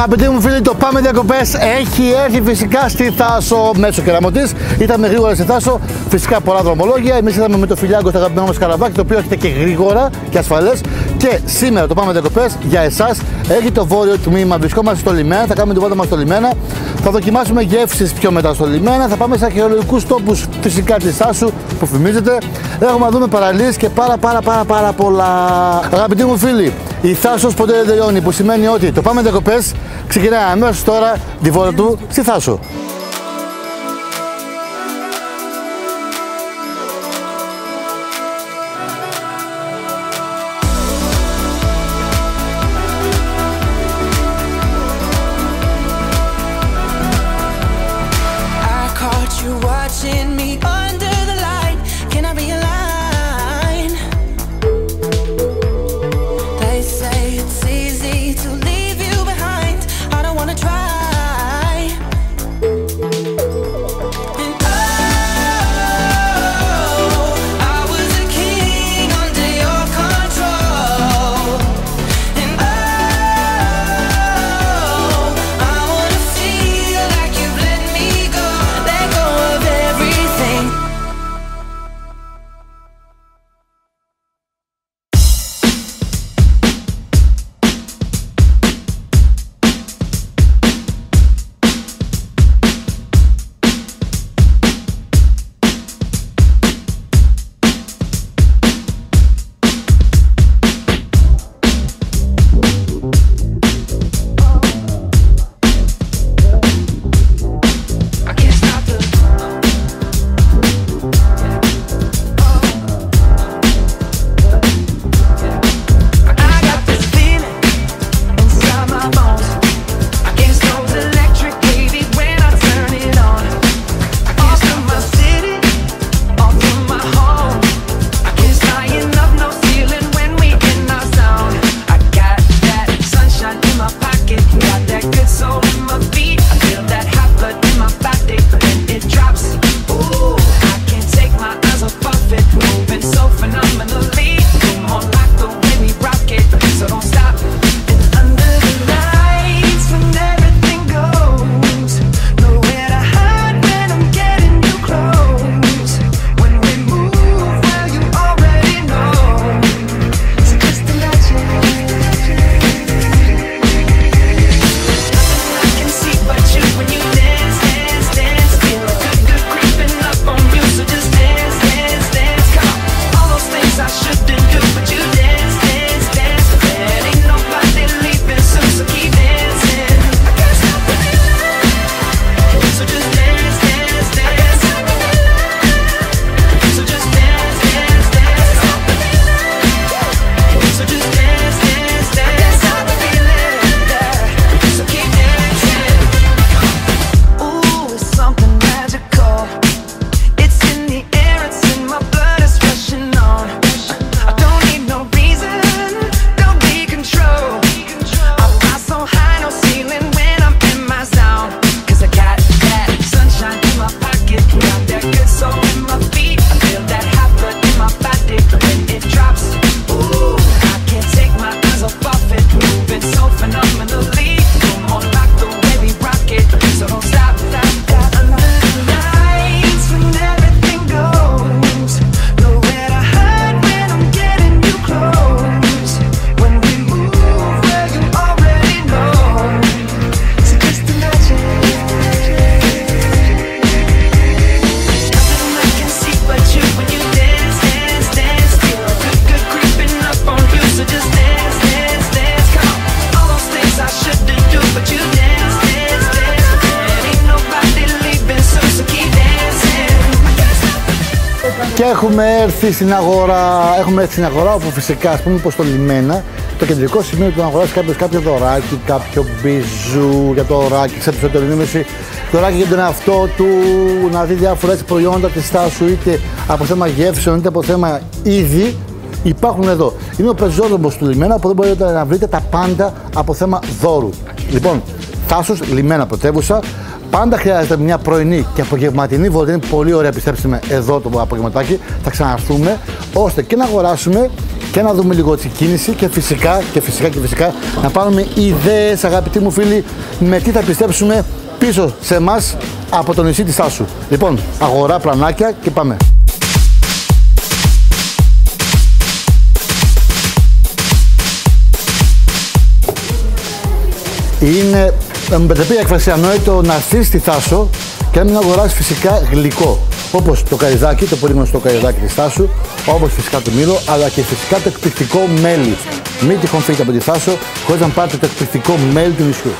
Αγαπητοί μου φίλοι, το Πάμε Διακοπές έχει έρθει φυσικά στη Θάσο μέσω Κεραμωτής. Ήρθαμε γρήγορα στη Θάσο, φυσικά πολλά δρομολόγια. Εμείς ήρθαμε με το Φιλιάγκο στο αγαπημένο μας καραβάκι, το οποίο έρχεται και γρήγορα και ασφαλές. Και σήμερα το Πάμε Διακοπές για εσάς έχει το βόρειο τμήμα. Βρισκόμαστε στο λιμένα, θα κάνουμε την βόλτα μας στο λιμένα. Θα δοκιμάσουμε γεύσεις πιο μετά στο λιμένα. Θα πάμε σε αρχαιολογικούς τόπους φυσικά της Θάσου που φημίζεται. Έχουμε να δούμε παραλίες και πάρα πολλά. Αγαπητοί μου φίλοι, η Θάσος ποτέ δεν τελειώνει, που σημαίνει ότι το Πάμε Διακοπές ξεκινάει αμέσως τώρα τη βόλτα του στη Θάσο. Και έχουμε έρθει στην αγορά, όπου φυσικά, ας πούμε, πως στο λιμένα, το κεντρικό σημείο του να αγοράσει κάποιο δωράκι, κάποιο μπιζού για το ωράκι, ξέρετε το ενήμεση, δωράκι για τον εαυτό του, να δει διάφορα προϊόντα της Θάσου, είτε από θέμα γεύσεων, είτε από θέμα είδη, υπάρχουν εδώ. Είναι ο πεζόδρομος του λιμένα, όπου δεν μπορείτε να βρείτε τα πάντα από θέμα δώρου. Λοιπόν, Θάσος, λιμένα πρωτεύουσα. Πάντα χρειάζεται μια πρωινή και απογευματινή βόλτα. Είναι πολύ ωραία, πιστέψτε με, εδώ το απογευματάκι. Θα ξαναρθούμε ώστε και να αγοράσουμε και να δούμε λίγο τη κίνηση και φυσικά να πάρουμε ιδέες, αγαπητοί μου φίλοι, με τι θα πιστέψουμε πίσω σε εμάς από το νησί της Θάσου. Λοιπόν, αγορά, πλανάκια και πάμε. Είναι, με επιτρέπει η έκφραση, ανόητο να έρθεις στη Θάσο και να μην αγοράσεις φυσικά γλυκό. Όπως το καρυδάκι, το πολύ γνωστό καρυδάκι της Θάσου, όπως φυσικά το μήλο, αλλά και φυσικά το εκπληκτικό μέλι. Μην τυχόν φύγετε από τη Θάσο χωρίς να πάρετε το εκπληκτικό μέλι του νησιού.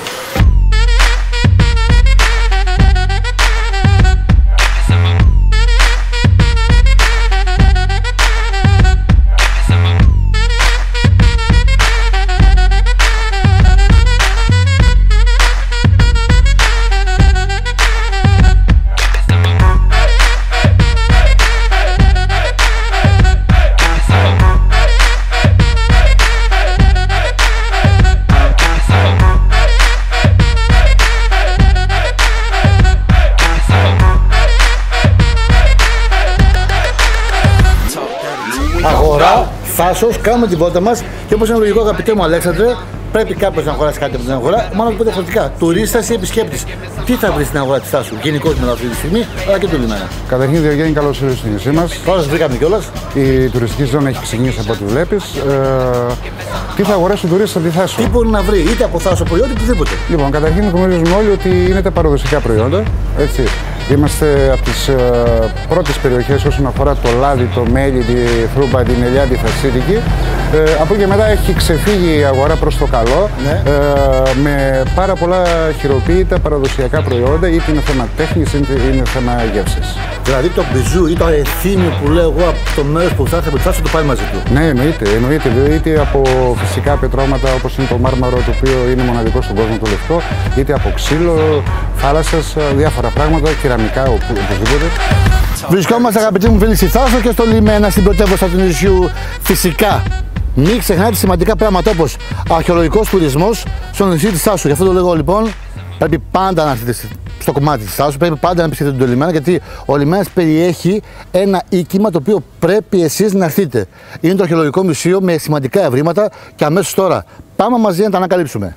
Αγορά, Θάσος, κάνουμε τη βόλτα μας και όπως είναι λογικό, αγαπητέ μου Αλέξανδρε, πρέπει κάποιος να αγοράσει κάτι από την αγορά, μάλλον το διαφορετικά. Τουρίστας ή επισκέπτης. Τι θα βρει στην αγορά της Θάσου, γενικώς με αυτή τη στιγμή, αλλά και του λιμένα. Καταρχήν, Διογέννη, καλώς ήρθατε στο νησί μας. Καλώς σας βρήκαμε κιόλας. Η τουριστική ζώνη έχει ξεκινήσει από ό,τι βλέπεις. Τι θα αγοράσει ο τουρίστας από τη Θάσου? Τι μπορεί να βρει, είτε από Θάσο προϊόντα, οτιδήποτε. Λοιπόν, καταρχήν γνωρίζουμε όλοι ότι είναι τα παραδοσιακά προϊόντα. Έτσι. Είμαστε από τις πρώτες περιοχές όσον αφορά το λάδι, το μέλι, τη φρούμπα, την ελιά, τη θασίτικη. Από εκεί και μετά έχει ξεφύγει η αγορά προς το καλό, ναι. Με πάρα πολλά χειροποίητα παραδοσιακά προϊόντα, είτε είναι θέμα τέχνης είτε είναι θέμα γεύσης. Δηλαδή το μπιζού ή το εθίμιο που λέω εγώ από το μέρος που θα έρθει από τη Θάσο το πάει μαζί του. Ναι, εννοείται. Είτε από φυσικά πετρώματα όπως είναι το μάρμαρο, το οποίο είναι μοναδικό στον κόσμο, το λευκό, είτε από ξύλο, θάλασσας, διάφορα πράγματα, κεραμικά, οπωσδήποτε. Βρισκόμαστε, αγαπητοί μου φίλοι, στη Θάσο και στο λιμένα, στην πρωτεύουσα του νησιού. Φυσικά, μην ξεχνάτε σημαντικά πράγματα όπως αρχαιολογικός τουρισμός στο νησί της Θάσου. Γι' αυτό το λέγω λοιπόν, πρέπει πάντα να έρθετε στο κομμάτι της Θάσου, πρέπει πάντα να επισκεφτείτε τον λιμένα, γιατί ο λιμένας περιέχει ένα οίκημα το οποίο πρέπει εσείς να έρθετε. Είναι το αρχαιολογικό μουσείο με σημαντικά ευρήματα και αμέσως τώρα πάμε μαζί να τα ανακαλύψουμε.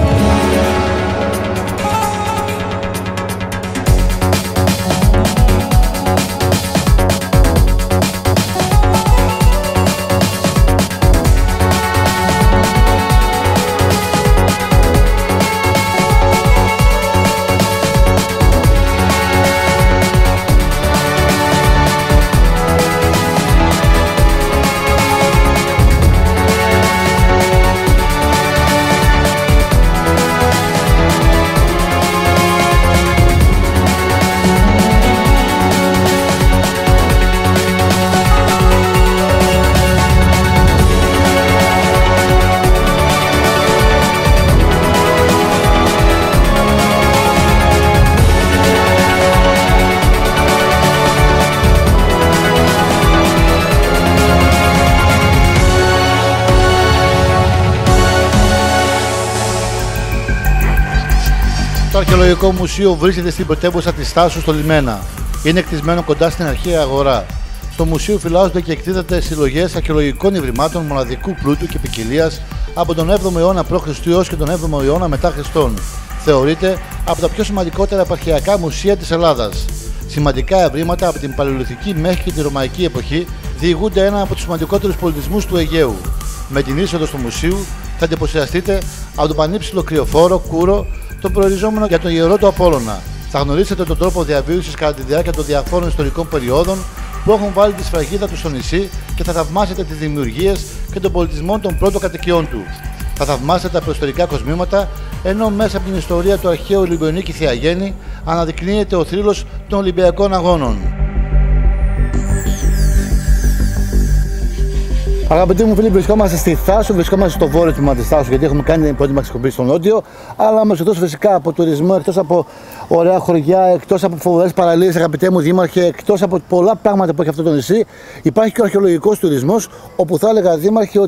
Το αρχαιολογικό μουσείο βρίσκεται στην πρωτεύουσα της Θάσου στο λιμένα. Είναι κτισμένο κοντά στην αρχαία αγορά. Στο μουσείο φυλάζονται και εκτίθενται συλλογές αρχαιολογικών ιδρυμάτων μοναδικού πλούτου και ποικιλίας από τον 7ο αιώνα π.Χ. έως και τον 7ο αιώνα μετά Χριστόν. Θεωρείται από τα πιο σημαντικότερα επαρχιακά μουσεία της Ελλάδας. Σημαντικά ευρήματα από την Παλαιολιθική μέχρι και τη Ρωμαϊκή εποχή διηγούνται ένα από τους σημαντικότερους πολιτισμούς του Αιγαίου. Με την είσοδο στο μουσείο θα εντυπωσιαστείτε από τον πανύψηλο κρυοφόρο Κούρο, τον προοριζόμενο για τον ιερό του Απόλλωνα. Θα γνωρίσετε τον τρόπο διαβίωσης κατά τη διάρκεια των διαφόρων ιστορικών περιόδων που έχουν βάλει τη σφραγίδα του στο νησί και θα θαυμάσετε τις δημιουργίες και τον πολιτισμό των πρώτων κατοικιών του. Θα θαυμάσετε τα προϊστορικά κοσμήματα, ενώ μέσα από την ιστορία του αρχαίου Ολυμπιονίκη Θεαγέννη αναδεικνύεται ο θρύλος των Ολυμπιακών Αγώνων. Αγαπητοί μου φίλοι, βρισκόμαστε στη Θάσο, βρισκόμαστε στο βόρειο τμήμα της Θάσου, γιατί έχουμε κάνει την πρώτη μας εκπομπή στο νότιο. Αλλά μας εκτός φυσικά από τουρισμό, εκτός από ωραία χωριά, εκτός από φοβερές παραλίες, αγαπητέ μου δήμαρχε, εκτός από πολλά πράγματα που έχει αυτό το νησί, υπάρχει και ο αρχαιολογικός τουρισμός, όπου θα έλεγα, δήμαρχε, ότι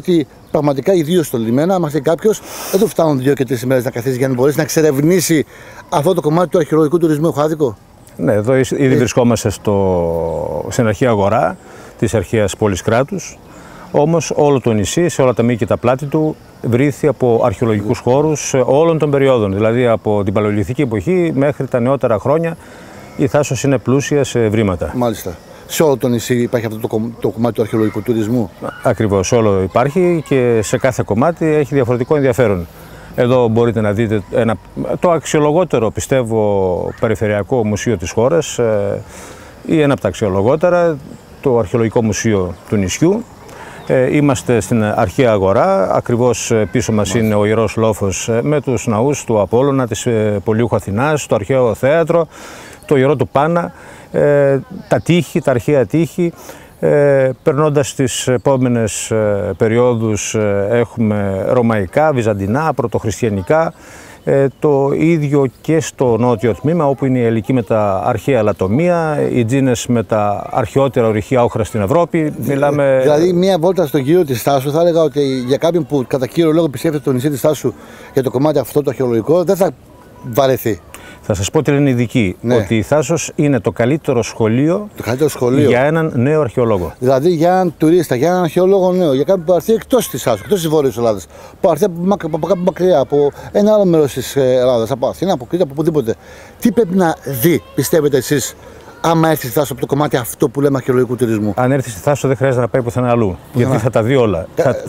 πραγματικά ιδίως στο λιμένα, άμα θέλει κάποιος, δεν του φτάνουν 2 και 3 ημέρες να καθίσει για να μπορέσει να εξερευνήσει αυτό το κομμάτι του αρχαιολογικού τουρισμού Χάδικο. Ναι, εδώ ήδη βρισκόμαστε στην αρχαία αγορά της αρχαίας πόλης κράτους. Όμως όλο το νησί, σε όλα τα μήκη και τα πλάτη του, βρήθη από αρχαιολογικούς χώρους όλων των περιόδων. Δηλαδή από την Παλαιολιθική εποχή μέχρι τα νεότερα χρόνια η Θάσος είναι πλούσια σε βρήματα. Μάλιστα. Σε όλο το νησί υπάρχει αυτό το κομμάτι του αρχαιολογικού τουρισμού. Ακριβώς, όλο υπάρχει και σε κάθε κομμάτι έχει διαφορετικό ενδιαφέρον. Εδώ μπορείτε να δείτε το αξιολογότερο, πιστεύω, περιφερειακό μουσείο της χώρας ή ένα από τα αξιολογότερα, το Αρχαιολογικό Μουσείο του νησιού. Είμαστε στην αρχαία αγορά, ακριβώς πίσω μας είναι ο Ιερός Λόφος με τους ναούς του Απόλλωνα, της Πολιούχου Αθηνάς, το αρχαίο θέατρο, το Ιερό του Πάνα, τα τείχη, τα αρχαία τείχη. Περνώντας τις επόμενες περιόδους έχουμε ρωμαϊκά, βυζαντινά, πρωτοχριστιανικά, το ίδιο και στο νότιο τμήμα όπου είναι η Αιλική με τα αρχαία λατομεία, οι Τζίνες με τα αρχαιότερα ορυχεία όχρα στην Ευρώπη. Δηλαδή μία βόλτα στο γύρο της Θάσου θα έλεγα ότι για κάποιον που κατά κύριο λόγο επισκέφτεται το νησί της Θάσου για το κομμάτι αυτό το αρχαιολογικό δεν θα βαρεθεί. Θα σας πω τι λένε οι ειδικοί, ότι η Θάσος είναι το καλύτερο σχολείο, για έναν νέο αρχαιολόγο. Δηλαδή για έναν τουρίστα, για έναν αρχαιολόγο νέο, για κάποιον που έρθει εκτός της Θάσου, εκτός της Βόρειας Ελλάδας, που έρθει από κάπου μακριά, από ένα άλλο μέρος της Ελλάδας, από Αθήνα, από Κρήτη, από οπουδήποτε. Τι πρέπει να δει, πιστεύετε εσείς, άμα έρθει στη Θάσο από το κομμάτι αυτό που λέμε αρχαιολογικού τουρισμού? Αν έρθει στη Θάσο δεν χρειάζεται να πάει πουθενά αλλού, γιατί θα τα δει όλα.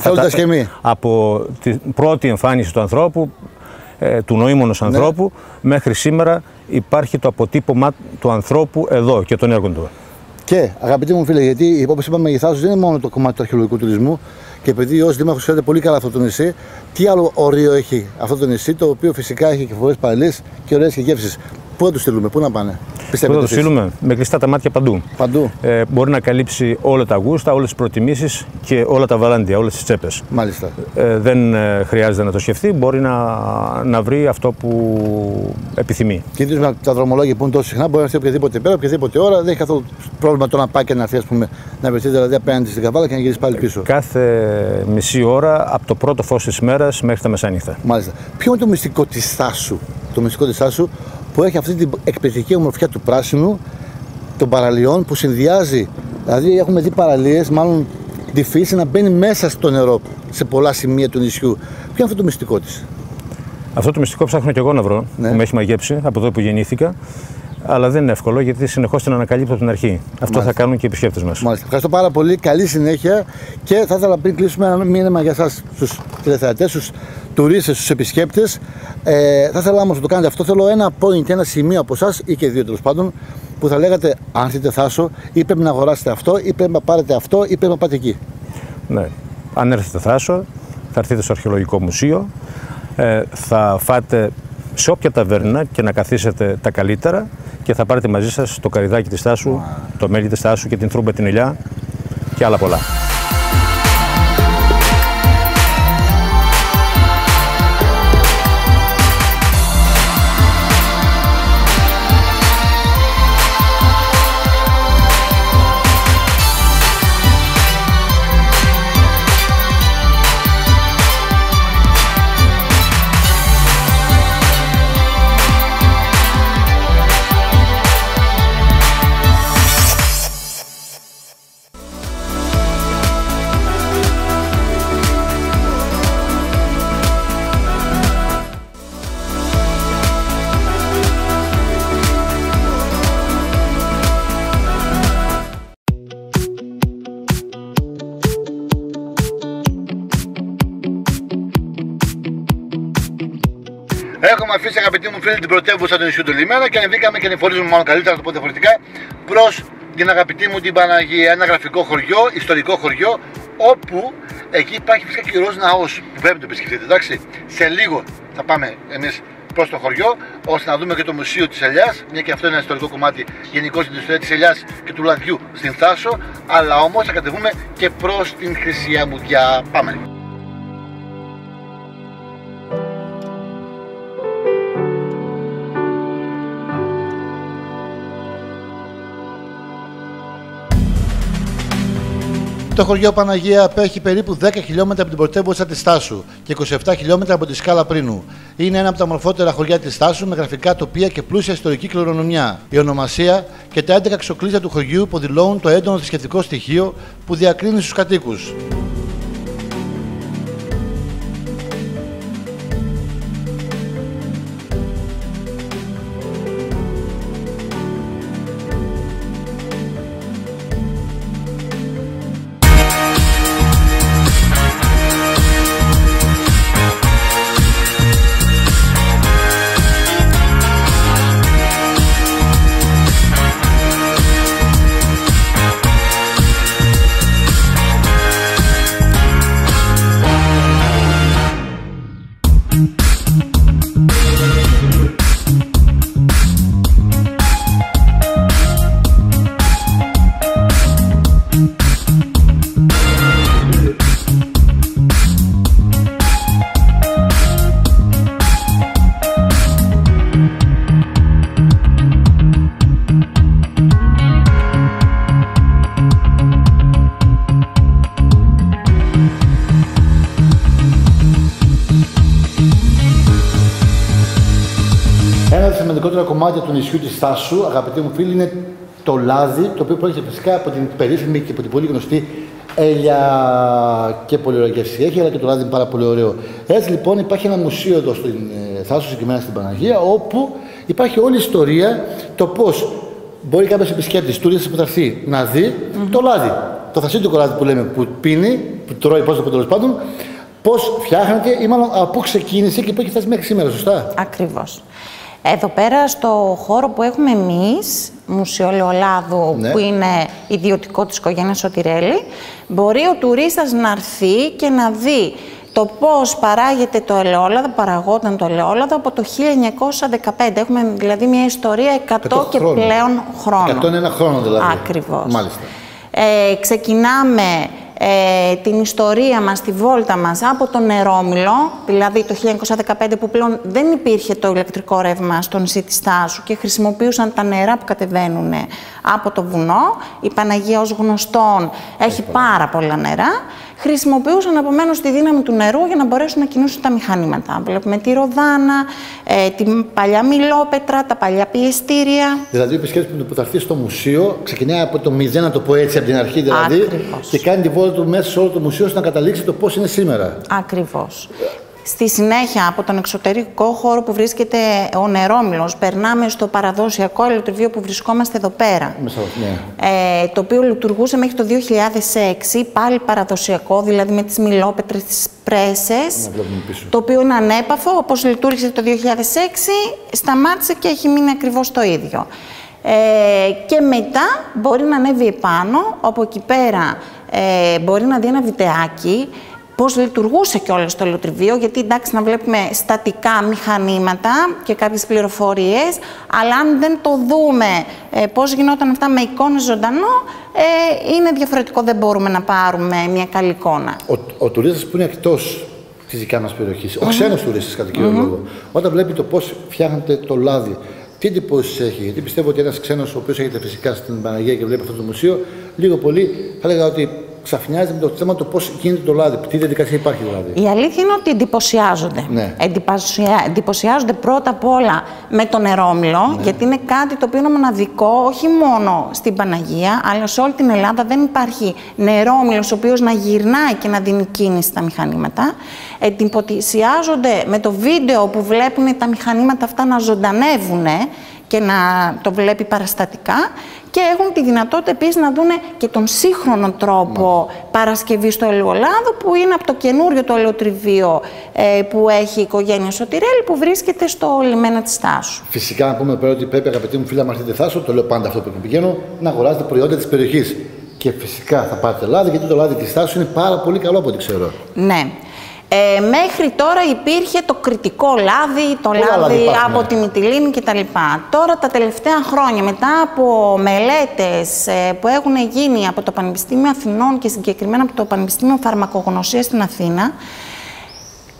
Από την πρώτη εμφάνιση του ανθρώπου, του νοήμονος ανθρώπου, μέχρι σήμερα υπάρχει το αποτύπωμα του ανθρώπου εδώ και των έργων του. Και αγαπητοί μου φίλοι, γιατί όπως είπαμε, η Θάσος δεν είναι μόνο το κομμάτι του αρχαιολογικού τουρισμού, και επειδή ως δήμαρχος ξέρετε πολύ καλά αυτό το νησί, τι άλλο ωραίο έχει αυτό το νησί, το οποίο φυσικά έχει και φοβερές παραλίες και ωραίες γεύσεις. Πού θα τους στείλουμε, πού να πάνε? Πού θα τους στείλουμε? Με κλειστά τα μάτια παντού. Μπορεί να καλύψει όλα τα γούστα, όλες τις προτιμήσεις και όλα τα βαλάντια, όλες τις τσέπες. Μάλιστα. Δεν χρειάζεται να το σκεφτεί, μπορεί να βρει αυτό που επιθυμεί. Και ιδίως με τα δρομολόγια που είναι τόσο συχνά, μπορεί να έρθει οποιαδήποτε πέρα, οποιαδήποτε ώρα, δεν έχει καθόλου πρόβλημα το να πάει και να έρθει, να βρεθεί δηλαδή απέναντι στην Καβάλα και να γυρίσει πάλι πίσω. Κάθε μισή ώρα από το πρώτο φως της ημέρας μέχρι τα μεσάνυχτα. Μάλιστα. Ποιο είναι το μυστικό της Θάσου? Το μυστικό της Θάσου που έχει αυτή την εκπληκτική ομορφιά του πράσινου, των παραλιών που συνδυάζει. Δηλαδή, έχουμε δει παραλίες, μάλλον τη φύση να μπαίνει μέσα στο νερό σε πολλά σημεία του νησιού. Ποιο είναι αυτό το μυστικό της? Αυτό το μυστικό ψάχνω και εγώ να βρω, που με έχει μαγέψει από εδώ που γεννήθηκα. Αλλά δεν είναι εύκολο γιατί συνεχώς την ανακαλύπτω από την αρχή. Αυτό θα κάνουν και οι επισκέπτες μας. Μάλιστα. Ευχαριστώ πάρα πολύ. Καλή συνέχεια. Και θα ήθελα πριν κλείσουμε ένα μήνυμα για εσάς, τους τηλεθεατές, τους τουρίστες, τους επισκέπτες. Θα ήθελα όμως να το κάνετε αυτό. Θέλω ένα point, ένα σημείο από εσάς ή και δύο τέλος πάντων, που θα λέγατε αν έρθετε Θάσο, ή πρέπει να αγοράσετε αυτό, ή πρέπει να πάρετε αυτό, ή πρέπει να πάτε εκεί. Ναι. Αν έρθετε Θάσο, θα έρθετε στο Αρχαιολογικό Μουσείο. Θα φάτε σε όποια ταβέρνα και να καθίσετε τα καλύτερα και θα πάρετε μαζί σας το καρυδάκι της Θάσου, το μέλι της Θάσου και την θρούμπα την ελιά και άλλα πολλά. Έχουμε αφήσει, αγαπητοί μου φίλοι, την πρωτεύουσα του νησιού του Λιμένα και ανεβήκαμε και ανηφορίζουμε, μάλλον καλύτερα να το πω διαφορετικά, προς την αγαπητή μου την Παναγία. Ένα γραφικό χωριό, ιστορικό χωριό, όπου εκεί υπάρχει φυσικά και ο ναός που πρέπει να το επισκεφτείτε. Εντάξει, σε λίγο θα πάμε εμείς προς το χωριό, ώστε να δούμε και το Μουσείο της Ελιάς, μια και αυτό είναι ένα ιστορικό κομμάτι γενικώς στην ιστορία της Ελιάς και του λαδιού στην Θάσο. Αλλά όμως θα κατεβούμε και προς την Χρυσή Αμμουδιά. Πάμε. Το χωριό Παναγία απέχει περίπου 10 χιλιόμετρα από την πρωτεύουσα της Στάσου και 27 χιλιόμετρα από τη σκάλα Πρίνου. Είναι ένα από τα μορφότερα χωριά της Στάσου με γραφικά τοπία και πλούσια ιστορική κληρονομιά. Η ονομασία και τα 11 ξοκλήσια του χωριού υποδηλώνουν το έντονο θρησκευτικό στοιχείο που διακρίνει στους κατοίκους. Ένα από τα σημαντικότερα κομμάτια του νησιού της Στάσου, αγαπητοί μου φίλοι, είναι το λάδι, το οποίο πρόκειται φυσικά από την περίφημη και από την πολύ γνωστή έλια και πολύ ωραία γεύση έχει, αλλά και το λάδι είναι πάρα πολύ ωραίο. Έτσι λοιπόν υπάρχει ένα μουσείο εδώ στην Θάσο, συγκεκριμένα στην Παναγία, όπου υπάρχει όλη η ιστορία, το πώς μπορεί κάποιος επισκέπτης, τουρίστας που θα έρθει να δει το λάδι. Το θασίτικο λάδι που λέμε, που πίνει, που τρώει, πώς το πω τέλος πάντων, πώς φτιάχνεται ή μάλλον από πού ξεκίνησε και πού έχει φτάσει μέχρι σήμερα, σωστά. Ακριβώς. Εδώ πέρα στο χώρο που έχουμε εμείς, Μουσείο Ελαιολάδου, που είναι ιδιωτικό της οικογένειας Σωτηρέλη, μπορεί ο τουρίστας να έρθει και να δει το πώς παράγεται το ελαιόλαδο, παραγόταν το ελαιόλαδο από το 1915. Έχουμε δηλαδή μια ιστορία 100 και πλέον χρόνων. 101 χρόνων δηλαδή. Ακριβώς. Μάλιστα. Ξεκινάμε την ιστορία μας, τη βόλτα μας από τον Νερόμυλο, δηλαδή το 1915 που πλέον δεν υπήρχε το ηλεκτρικό ρεύμα στο νησί της Στάσου και χρησιμοποιούσαν τα νερά που κατεβαίνουν από το βουνό. Η Παναγία ως γνωστόν έχει πάρα πολλά νερά. Χρησιμοποιούσαν επομένως τη δύναμη του νερού για να μπορέσουν να κινήσουν τα μηχανήματα. Βλέπουμε τη ροδάνα, την παλιά μιλόπετρα, τα παλιά πιεστήρια. Δηλαδή, ο επισκέπτης που θα έρθει στο μουσείο ξεκινάει από το μηδέν, να το πω έτσι, από την αρχή δηλαδή, Ακριβώς. και κάνει τη βόλτα του μέσα σε όλο το μουσείο ώστε να καταλήξει το πώς είναι σήμερα. Ακριβώς. Στη συνέχεια, από τον εξωτερικό χώρο που βρίσκεται ο Νερόμυλος, περνάμε στο παραδοσιακό ελαιοτριβείο που βρισκόμαστε εδώ πέρα. Το οποίο λειτουργούσε μέχρι το 2006, πάλι παραδοσιακό, δηλαδή με τις μιλόπετρες, τις πρέσες. Το οποίο είναι ανέπαφο, όπως λειτουργήσε το 2006, σταμάτησε και έχει μείνει ακριβώς το ίδιο. Και μετά μπορεί να ανέβει επάνω, από εκεί πέρα μπορεί να δει ένα βιντεάκι, πώς λειτουργούσε κιόλας το ελαιοτριβείο, γιατί εντάξει να βλέπουμε στατικά μηχανήματα και κάποιες πληροφορίες, αλλά αν δεν το δούμε πώς γινόταν αυτά με εικόνες ζωντανό, είναι διαφορετικό, δεν μπορούμε να πάρουμε μια καλή εικόνα. Ο τουρίστας που είναι εκτός της δικιάς μας περιοχής, ο ξένος τουρίστας κατά κύριο λόγο, όταν βλέπει το πώς φτιάχνεται το λάδι, τι εντυπώσεις έχει, γιατί πιστεύω ότι ένας ξένος ο οποίος έχετε φυσικά στην Παναγία και βλέπει αυτό το μουσείο, λίγο πολύ θα έλεγα ότι ξαφνιάζει με το θέμα το πώς γίνεται το λάδι, τι διαδικασία υπάρχει δηλαδή. Η αλήθεια είναι ότι εντυπωσιάζονται. Ναι. Εντυπωσιάζονται πρώτα απ' όλα με το Νερόμυλο, γιατί είναι κάτι το οποίο είναι μοναδικό, όχι μόνο στην Παναγία, αλλά σε όλη την Ελλάδα δεν υπάρχει Νερόμυλος ο οποίος να γυρνάει και να δίνει κίνηση στα μηχανήματα. Εντυπωσιάζονται με το βίντεο που βλέπουν τα μηχανήματα αυτά να ζωντανεύουν και να το βλέπει παραστατικά, και έχουν τη δυνατότητα επίσης να δουν και τον σύγχρονο τρόπο παρασκευής του ελαιολάδου, που είναι από το καινούριο το ελαιοτριβείο που έχει η οικογένεια Σωτηρέλη, που βρίσκεται στο λιμένα της Στάσου. Φυσικά να πούμε πέρα ότι πρέπει, αγαπητοί μου φίλοι, να έρθετε Θάσο, το λέω πάντα αυτό που πηγαίνω, να αγοράζετε προϊόντα της περιοχής. Και φυσικά θα πάρετε λάδι, γιατί το λάδι της Στάσου είναι πάρα πολύ καλό από ό,τι ξέρω. Ναι. Μέχρι τώρα υπήρχε το κριτικό λάδι, το λάδι από τη Μυτιλήνη κτλ. Τώρα τα τελευταία χρόνια, μετά από μελέτες που έχουν γίνει από το Πανεπιστήμιο Αθηνών και συγκεκριμένα από το Πανεπιστήμιο Φαρμακογνωσίας στην Αθήνα,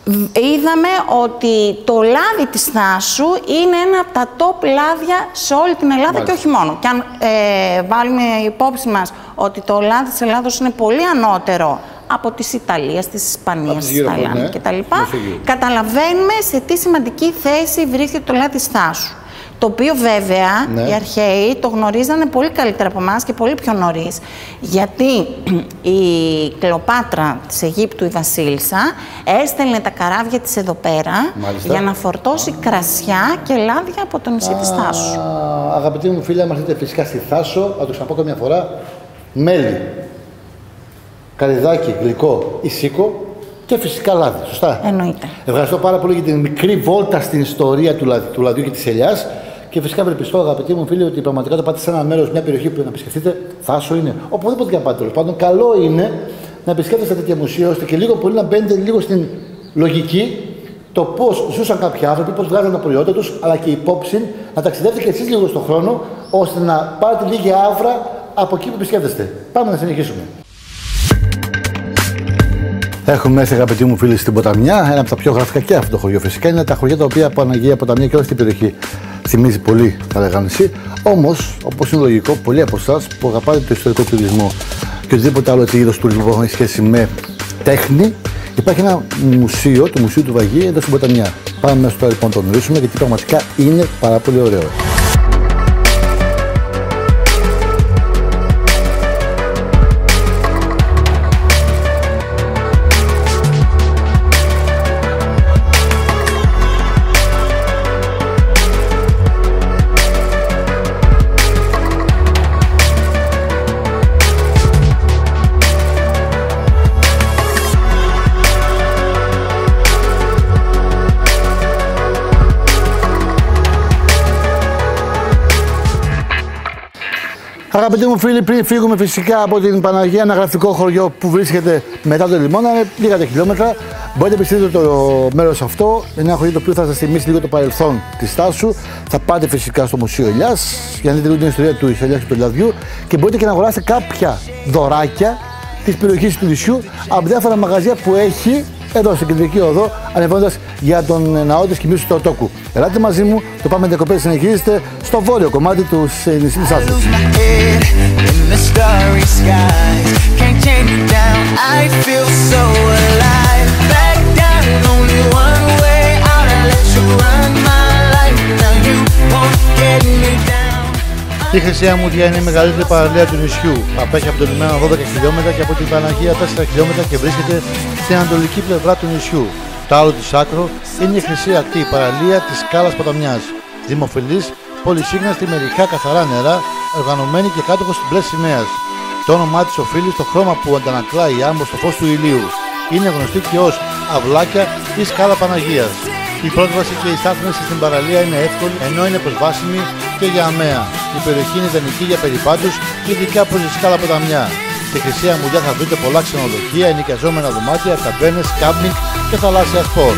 είδαμε ότι το λάδι της Θάσου είναι ένα από τα top λάδια σε όλη την Ελλάδα. Μάλιστα. Και όχι μόνο. Και αν βάλουμε υπόψη μας ότι το λάδι της Ελλάδος είναι πολύ ανώτερο από της Ιταλίας, της Ισπανίας, της Ταϊλάνδης κτλ. Καταλαβαίνουμε σε τι σημαντική θέση βρίσκεται το λάδι της Θάσου. Το οποίο βέβαια οι αρχαίοι το γνωρίζανε πολύ καλύτερα από εμάς και πολύ πιο νωρίς. Γιατί η Κλεοπάτρα της Αιγύπτου, η Βασίλισσα, έστελνε τα καράβια της εδώ πέρα για να φορτώσει κρασιά και λάδια από το νησί της Θάσου. Αγαπητοί μου φίλοι, άμα έρθετε φυσικά στη Θάσο, θα το ξαναπώ καμιά φορά, μέλι, καρυδάκι, γλυκό ή σίκο και φυσικά λάδι. Σωστά. Εννοείται. Ευχαριστώ πάρα πολύ για την μικρή βόλτα στην ιστορία του λαδιού και της ελιάς. Και φυσικά ευελπιστώ, αγαπητοί μου φίλοι, ότι πραγματικά το πάτε σε ένα μέρος, μια περιοχή που να επισκεφτείτε, Θάσο είναι. Οπουδήποτε και να πάτε, τέλος πάντων, καλό είναι να επισκέφτεστε τέτοια μουσεία, ώστε και λίγο πολύ να μπαίνετε λίγο στην λογική το πώς ζούσαν κάποιοι άνθρωποι, πώς βγάζαν τα προϊόντα τους, αλλά και υπόψη να ταξιδεύετε και εσείς λίγο στον χρόνο, ώστε να πάρετε λίγη άβρα από εκεί που επισκέφτεστε. Πάμε να συνεχίσουμε. Έχουμε έρθει, αγαπητοί μου φίλοι, στην Ποταμιά. Ένα από τα πιο γραφικά και αυτό το χωριό φυσικά είναι τα χωριά τα οποία Παναγία, Ποταμιά και όλη αυτή την περιοχή θυμίζει πολύ, θα λέγαμε νησί. Όμως, όπως είναι λογικό, πολλοί από εσάς που αγαπάτε το ιστορικό τουρισμό και οτιδήποτε άλλο είδος τουρισμού που έχει σχέση με τέχνη, υπάρχει ένα μουσείο, το Μουσείο του Βαγγί, εδώ στην Ποταμιά. Πάμε μέσα τώρα λοιπόν να το γνωρίσουμε, γιατί πραγματικά είναι πάρα πολύ ωραίο. Αγαπητοί μου φίλοι, πριν φύγουμε φυσικά από την Παναγία, ένα γραφικό χωριό που βρίσκεται μετά το λιμόνα, είναι λίγα τα χιλιόμετρα. Μπορείτε να επισκεφτείτε το μέρος αυτό. Είναι ένα χωριό το οποίο θα σας θυμίσει λίγο το παρελθόν της Θάσου. Θα πάτε φυσικά στο Μουσείο Ελιάς για να δείτε την ιστορία του Ελιάς και του λαδιού και μπορείτε και να αγοράσετε κάποια δωράκια της περιοχής του νησιού από διάφορα μαγαζιά που έχει εδώ στην κεντρική οδό, ανεβαίνοντας για τον ναό της Κοιμήσου του Οτόκου. Ελάτε μαζί μου, το πάμε διακοπές, συνεχίζετε στο βόρειο κομμάτι του νησί της Θάσου. Η Χρυσή Αμμούδια είναι η μεγαλύτερη παραλία του νησιού. Απέχει από το λιμένα 12 χιλιόμετρα και από την Παναγία 4 χιλιόμετρα και βρίσκεται στην ανατολική πλευρά του νησιού. Το άλλο της άκρο είναι η χρυσή ακτή παραλία της Σκάλας Ποταμιάς. Δημοφιλής, πολυσύγναστη με ρηχά καθαρά νερά, οργανωμένη και κάτοχος στην μπλε σημαίας. Το όνομά της οφείλει στο χρώμα που αντανακλάει η άμμο στο φως του ηλίου. Είναι γνωστή και ως Αυλάκια ή Σκάλα Παναγίας. Η πρόσβαση και η στάθμευση στην παραλία είναι εύκολη, ενώ είναι προσβάσιμη και για αμαία. Η περιοχή είναι ιδανική για περιπάτους και ειδικά προς τη Σκάλα Ποταμιά. Στη Χρυσή Αμμούδια θα βρείτε πολλά ξενοδοχεία, ενοικιαζόμενα δωμάτια, ταβέρνες, κάμπινγκ και θαλάσσια σπορ.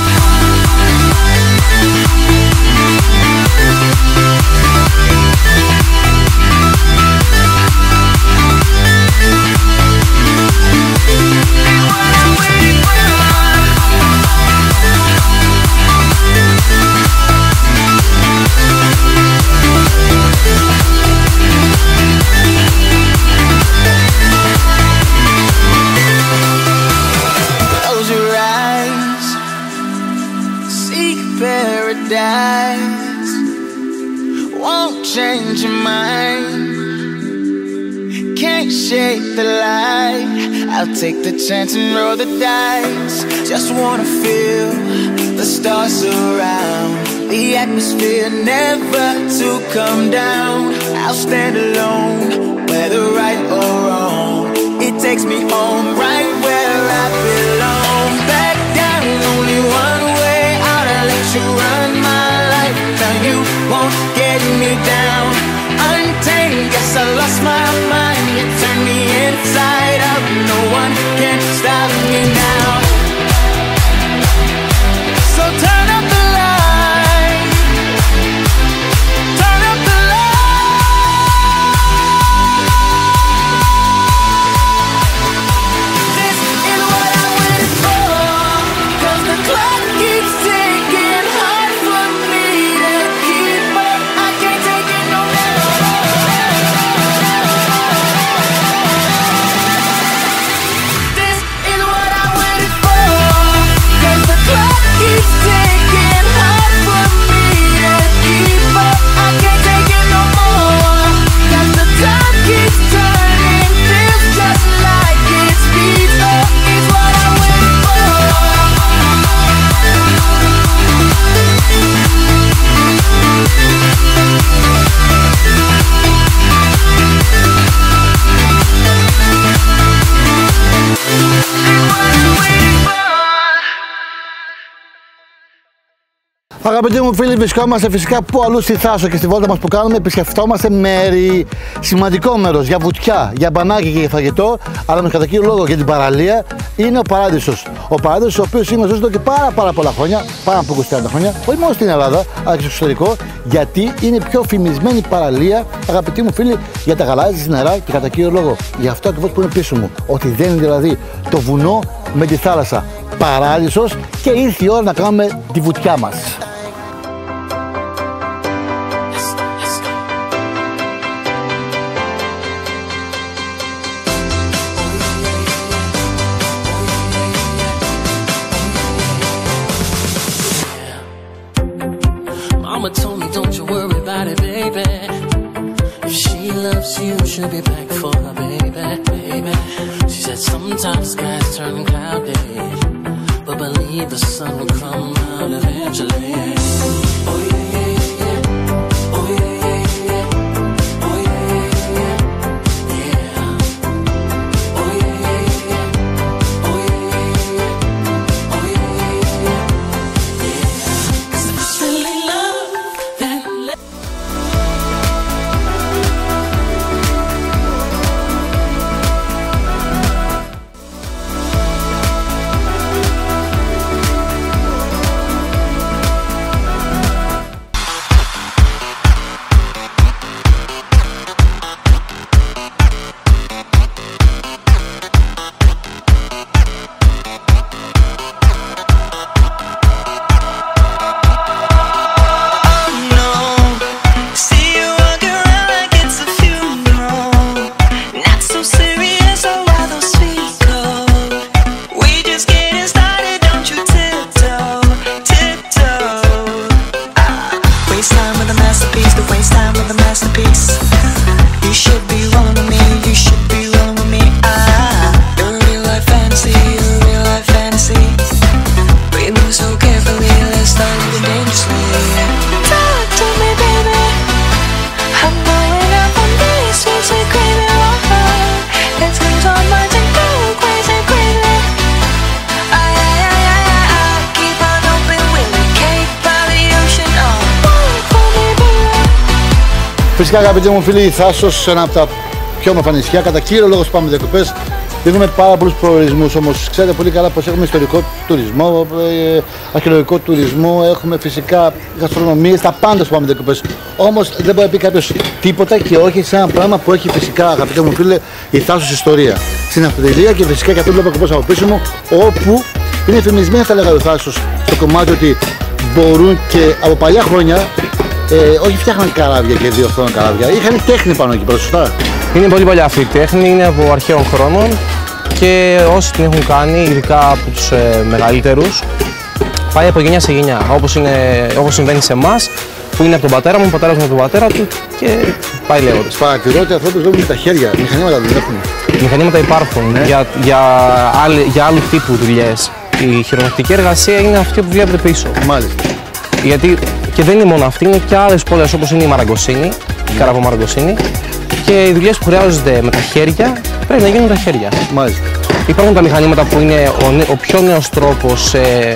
Won't change your mind. Can't shake the light. I'll take the chance and roll the dice. Just wanna feel the stars around. The atmosphere never to come down. I'll stand alone, whether right or wrong. It takes me home, right where I belong. Back down, only one way out. I'll let you run my life. Now you won't get me down. Untamed, guess I lost my mind. You turned me inside out. No one can stop me now. So turn up the light. Turn up the light. This is what I waited for. 'Cause the Αγαπητοί μου φίλοι, βρισκόμαστε φυσικά που αλλού στη Θάσο και στη βόλτα μας που κάνουμε επισκεφτόμαστε μέρη. Σημαντικό μέρος για βουτιά, για μπανάκι και για φαγητό, αλλά με κατά κύριο λόγο για την παραλία είναι ο Παράδεισος. Ο Παράδεισος, ο οποίος είναι εδώ και πάρα πολλά χρόνια, πάνω από 20-30 χρόνια, όχι μόνο στην Ελλάδα, αλλά και στο εξωτερικό, γιατί είναι η πιο φημισμένη παραλία, αγαπητοί μου φίλοι, για τα γαλάζια νερά και κατά κύριο λόγο για αυτό ακριβώς που είναι πίσω μου. Ότι δένει δηλαδή το βουνό με τη θάλασσα. Παράδεισος, και ήρθε η ώρα να κάνουμε τη βουτιά μας. Mama told me don't you worry about it, baby. If she loves you, she'll be back for her baby, baby. She said sometimes the sky's turning cloudy, but believe the sun will come out eventually. Oh yeah, yeah, yeah. Oh yeah, yeah, yeah. Oh yeah, yeah, yeah. Yeah. Oh yeah, yeah, yeah. Oh yeah, yeah, yeah. Oh yeah, yeah, yeah. Yeah. 'Cause if it's really love, then let Φυσικά, αγαπητοί μου φίλοι, η Θάσος, ένα από τα πιο όμορφα νησιά, κατά κύριο λόγο πάμε διακοπές. Δίνουμε πάρα πολλούς προορισμούς, όμως ξέρετε πολύ καλά πως έχουμε ιστορικό τουρισμό, αρχαιολογικό τουρισμό, έχουμε φυσικά γαστρονομίες, τα πάντα που πάμε διακοπές. Όμως δεν μπορεί να πει κάποιος τίποτα και όχι σε ένα πράγμα που έχει φυσικά, αγαπητοί μου φίλοι, η Θάσος ιστορία. Στην αυτοδηλία και φυσικά και αυτό βλέπω ακριβώς από πίσω μου, όπου είναι φημισμένη, θα λέγαμε, η Θάσος στο κομμάτι ότι μπορούν και από παλιά χρόνια. Όχι φτιάχναν καράβια και δύο αυτόν καράβια, είχαν τέχνη πάνω εκεί, σωστά. Είναι πολύ παλιά αυτή η τέχνη, είναι από αρχαίων χρόνων και όσοι την έχουν κάνει, ειδικά από τους μεγαλύτερους, πάει από γενιά σε γενιά, όπως συμβαίνει σε εμάς, που είναι από τον πατέρα μου, ο πατέρας μου από τον πατέρα του και πάει λέγοντας. Παρατηρώ ότι ανθρώπους δουλεύουν με τα χέρια, μηχανήματα δεν έχουν. Μηχανήματα υπάρχουν, ναι. για άλλου τύπου δουλειές. Η χειρονακτική εργασία είναι αυτή που βλέπετε πίσω. Μάλιστα. Γιατί και δεν είναι μόνο αυτή, είναι και άλλες πολλές όπως είναι η μαραγκοσύνη, η καραβομαραγκοσύνη και οι δουλειές που χρειάζονται με τα χέρια πρέπει να γίνουν τα χέρια. Μάλιστα. Υπάρχουν τα μηχανήματα που είναι ο πιο νέος τρόπος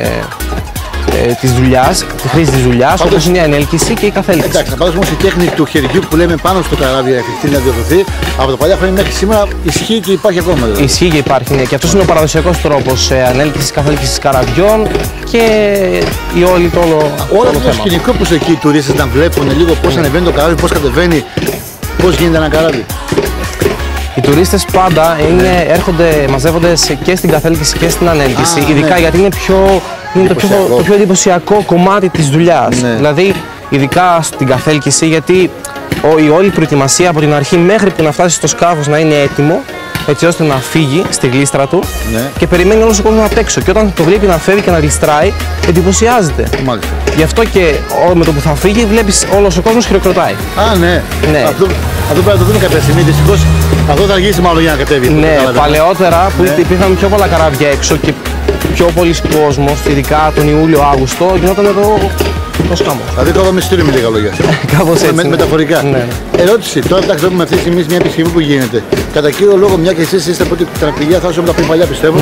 της δουλειάς, τη χρήση της δουλειάς, όπως είναι η ανέλκυση και η καθέλκυση. Εντάξει, πάντως όμως η τέχνη του χεριού που λέμε πάνω στο καράβι εφικτή να διορθωθεί από τα παλιά χρόνια μέχρι σήμερα ισχύει και υπάρχει ακόμα. Δηλαδή. Ισχύει και υπάρχει, ναι. Και αυτός είναι ο παραδοσιακός τρόπος ανέλκυσης, καθέλκυσης καραβιών και όλο αυτό το σκηνικό που εκεί οι τουρίστες να βλέπουν λίγο πώς ανεβαίνει το καράβι, πώς κατεβαίνει, πώς γίνεται ένα καράβι. Οι τουρίστες πάντα μαζεύονται και στην καθέλκυση και στην ανέλκυση, ειδικά γιατί είναι το πιο εντυπωσιακό κομμάτι της δουλειάς. Ναι. Δηλαδή, ειδικά στην καθέλκυση, γιατί η όλη προετοιμασία από την αρχή μέχρι που να φτάσει στο σκάφος να είναι έτοιμο, έτσι ώστε να φύγει στη γλίστρα του, ναι, και περιμένει όλος ο κόσμος απ' έξω. Και όταν το βλέπει να φεύγει και να γλιστράει, εντυπωσιάζεται. Μάλιστα. Γι' αυτό και με το που θα φύγει, βλέπεις όλος ο κόσμος χειροκροτάει. Α, ναι. Ναι. Αυτό πρέπει να το δούμε κάποια στιγμή. Δυστυχώς αυτό θα αργήσει μάλλον για να κατέβει. Ναι, παλαιότερα που υπήρχαν πιο πολλά καράβια έξω και πιο πολλοί κόσμος, ειδικά τον Ιούλιο-Αύγουστο, γινόταν το σκάμο. Δηλαδή το μυστήριο με λίγα λόγια. Κάπως έτσι. Μεταφορικά. Ναι. Ερώτηση, τώρα εντάξει, έχουμε αυτή τη στιγμή μια επισκευή που γίνεται. Κατά κύριο λόγο, μια και εσείς είστε από την τραπηγία, θα όσο από τα πιο παλιά πιστεύω. Ναι.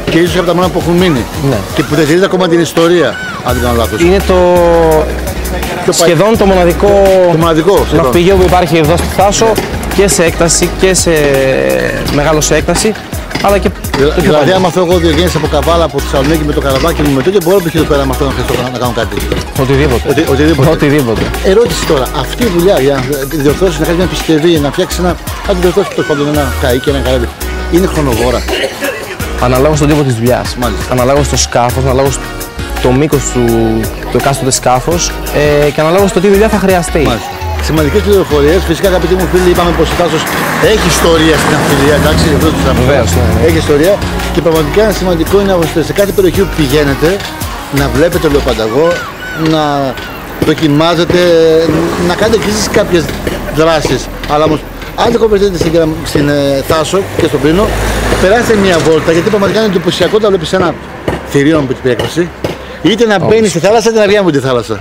και ίσως από τα μόνα που έχουν μείνει. Ναι. Και που διατηρείται ακόμα την ιστορία, αν δεν κάνω λάθος. Είναι σχεδόν το μοναδικό ναυπηγείο που υπάρχει εδώ στη Θάσο και σε έκταση και σε μεγάλο σε έκταση. Αλλά και δηλαδή, άμα θέλω εγώ διογέννηση από Καβάλα, από Θεσσαλονίκη με το καραβάκι μου με τέτοιο, μπορώ να πει εδώ πέρα με αυτό να χρειαστώ να κάνω κάτι. Οτιδήποτε. Ερώτηση τώρα, αυτή η δουλειά για να διορθώσει, να κάνει μια επισκευή, να φτιάξει ένα. Αν τη διορθώσει τέλος πάντων ένα καΐκι, ένα καράβι, είναι χρονοβόρα. Αναλόγως στον τύπο της δουλειάς, αναλόγως στο σκάφος, αναλόγως το μήκος του εκάστοτε σκάφος και αναλόγως το τι δουλειά θα χρειαστεί. Σημαντικές πληροφορίες. Φυσικά, αγαπητοί μου φίλοι, είπαμε πως η Θάσος έχει ιστορία στην ναυτιλία. Εντάξει, βεβαίως. Έχει ιστορία και πραγματικά είναι σημαντικό είναι σε κάθε περιοχή που πηγαίνετε να βλέπετε λεωπανταγό, να δοκιμάζετε, να κάνετε και εσείς κάποιες δράσεις. Αλλά όμως, αν δεν κοπερθείτε στην Θάσο και στον Πρίνο, περάστε μια βόλτα γιατί πραγματικά είναι εντυπωσιακό να βλέπεις ένα θηρίο από την έκφραση, είτε να μπαίνει στη θάλασσα είτε να βγαίνει από τη θάλασσα.